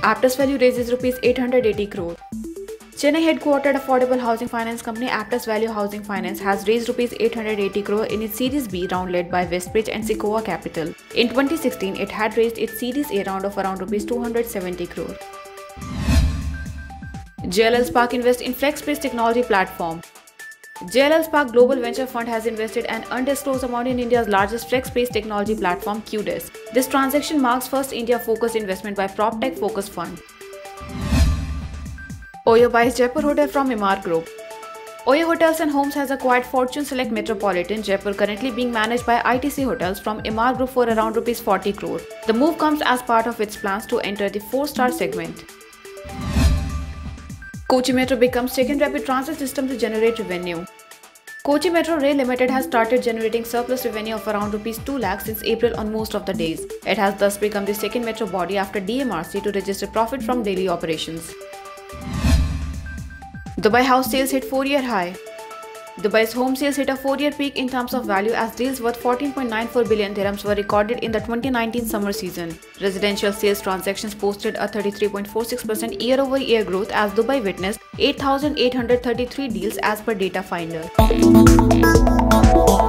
Aptus Value raises rupees 880 crore. Chennai headquartered affordable housing finance company Aptus Value Housing Finance has raised rupees 880 crore in its Series B round led by Westbridge and Sequoia Capital. In 2016, it had raised its Series A round of around rupees 270 crore. JLL Spark invests in flex-based technology platform. JLL Spark Global Venture Fund has invested an undisclosed amount in India's largest flex-based technology platform, QDesk. This transaction marks first India-focused investment by PropTOQ focused fund. Oyo buys Jaipur Hotel from Emaar Group. Oyo Hotels and Homes has acquired Fortune Select Metropolitan Jaipur, currently being managed by ITC Hotels, from Emaar Group for around rupees 40 crore. The move comes as part of its plans to enter the 4-star segment. Kochi Metro becomes second rapid transit system to generate revenue. Kochi Metro Rail Limited has started generating surplus revenue of around rupees 2 lakh since April on most of the days. It has thus become the second metro body after DMRC to register profit from daily operations. Dubai house sales hit 4-year high. Dubai's home sales hit a 4-year peak in terms of value as deals worth 14.94 billion dirhams were recorded in the 2019 summer season. Residential sales transactions posted a 33.46% year-over-year growth as Dubai witnessed 8,833 deals as per Data Finder.